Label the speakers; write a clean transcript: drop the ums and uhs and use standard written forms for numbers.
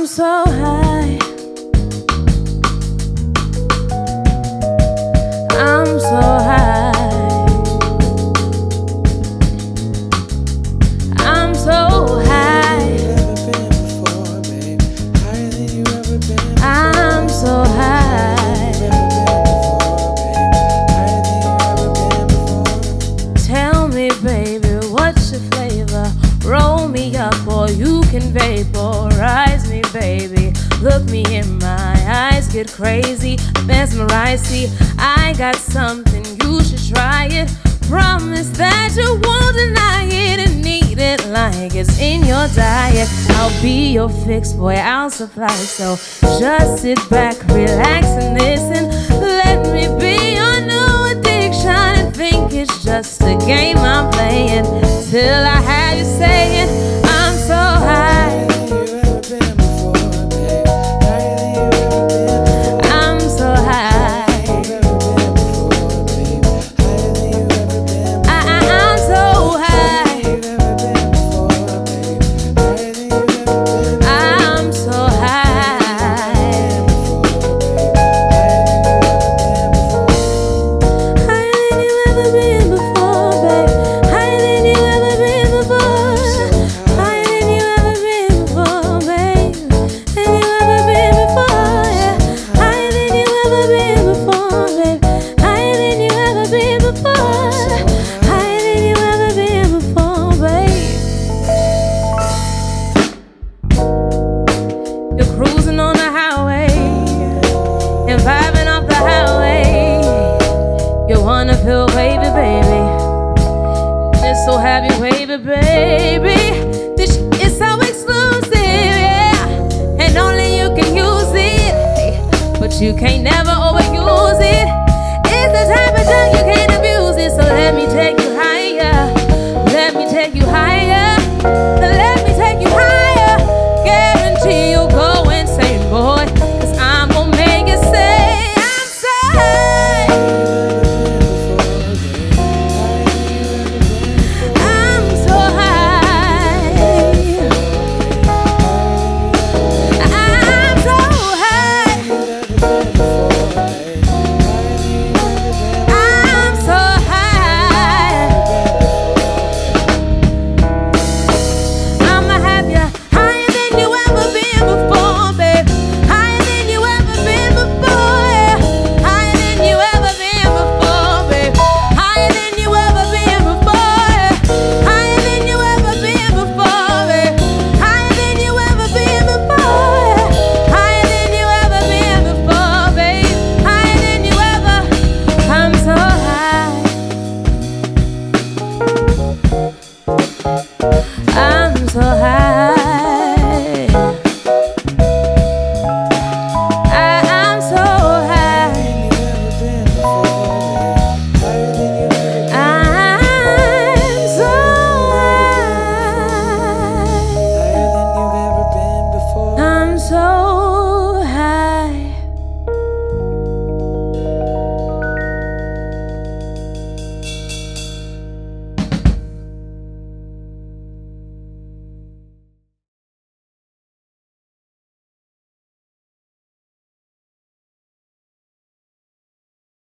Speaker 1: I'm so high. I'm so high. I'm so high. I'm so high. Tell me, baby, what's your flavor? Roll me up or you can vaporize me, baby. Look me in my eyes, get crazy, mesmerized. See, I got something, you should try it. Promise that you won't deny it and need it like it's in your diet. I'll be your fix, boy, I'll supply. So just sit back, relax and listen. Let me be your new addiction and think it's just a game I'm playing till I have you saying I'm so high. I'm so high. I'm so high. I'm so high. Higher than you ever been before, babe. Higher than you ever been before. Higher than you ever been before, babe. Than you ever been before, yeah. Higher than you ever been before, babe. Higher than you ever been before. Higher than you ever been before, babe. You're cruising on the highway and vibing off the highway. You wanna feel wavy, baby. Just so happy, wavy, baby.